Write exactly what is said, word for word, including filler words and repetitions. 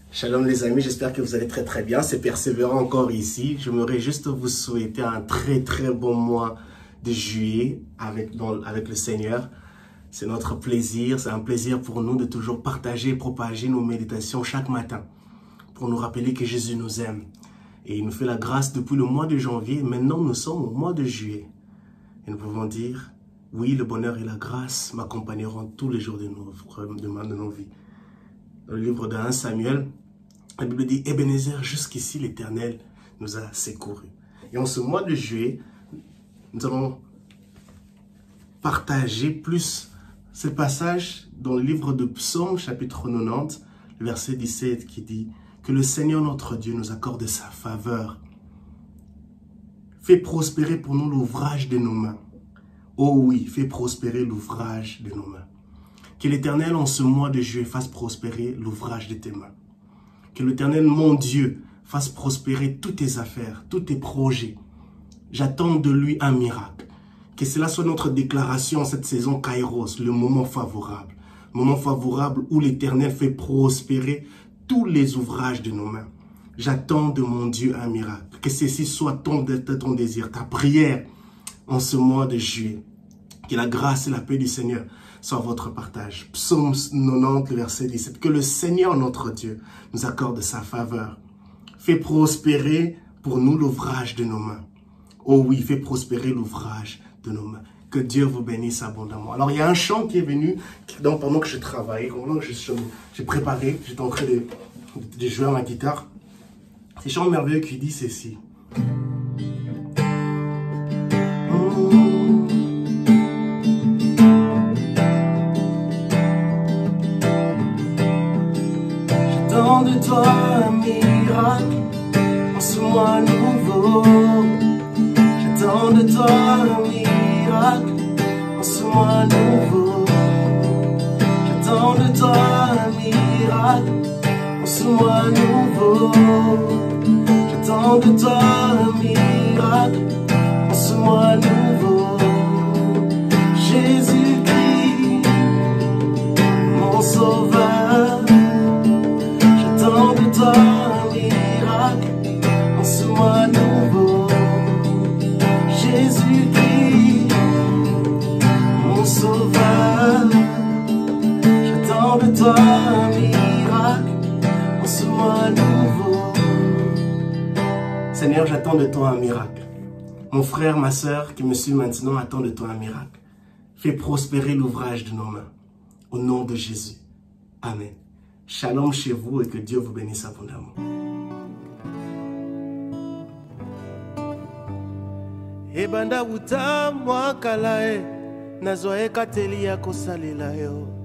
Shalom les amis, j'espère que vous allez très très bien. C'est persévérant encore ici. J'aimerais juste vous souhaiter un très très bon mois de juillet avec, dans, avec le Seigneur. C'est notre plaisir, c'est un plaisir pour nous de toujours partager et propager nos méditations chaque matin pour nous rappeler que Jésus nous aime. Et il nous fait la grâce depuis le mois de janvier. Maintenant, nous sommes au mois de juillet. Et nous pouvons dire, oui, le bonheur et la grâce m'accompagneront tous les jours de nos, de nos vies. Dans le livre de premier Samuel, la Bible dit, Ebenezer, jusqu'ici l'Éternel nous a secourus. Et en ce mois de juillet, nous allons partager plus ce passage dans le livre de Psaume, chapitre quatre-vingt-dix, verset dix-sept, qui dit que le Seigneur notre Dieu nous accorde sa faveur. Fais prospérer pour nous l'ouvrage de nos mains. Oh oui, fais prospérer l'ouvrage de nos mains. Que l'Éternel, en ce mois de juillet, fasse prospérer l'ouvrage de tes mains. Que l'Éternel, mon Dieu, fasse prospérer toutes tes affaires, tous tes projets. J'attends de lui un miracle. Que cela soit notre déclaration en cette saison Kairos, le moment favorable. Le moment favorable où l'Éternel fait prospérer tous les ouvrages de nos mains. J'attends de mon Dieu un miracle. Que ceci soit ton, ton désir, ta prière en ce mois de juillet. Que la grâce et la paix du Seigneur soient votre partage. Psaume quatre-vingt-dix, verset dix-sept. Que le Seigneur notre Dieu nous accorde sa faveur. Fais prospérer pour nous l'ouvrage de nos mains. Oh oui, fais prospérer l'ouvrage de nos mains. Que Dieu vous bénisse abondamment. Alors, il y a un chant qui est venu donc, pendant que je travaillais, pendant que j'ai préparé, j'étais en train de, de jouer à ma guitare. C'est un chant merveilleux qui dit ceci. J'attends de toi un miracle en ce mois nouveau. J'attends de toi un miracle en ce mois nouveau. J'attends de toi un miracle en ce mois nouveau. J'attends de toi un miracle en ce mois nouveau. Jésus-Christ, mon sauveur. J'attends de toi un miracle en ce mois nouveau. Jésus-Christ, mon sauveur. J'attends de toi un miracle en ce mois nouveau. Seigneur, j'attends de toi un miracle. Mon frère, ma sœur qui me suit maintenant attend de toi un miracle. Fais prospérer l'ouvrage de nos mains. Au nom de Jésus. Amen. Shalom chez vous et que Dieu vous bénisse abondamment. Ebanda buta mwakala e nazwa ekateli ya kosalela yo.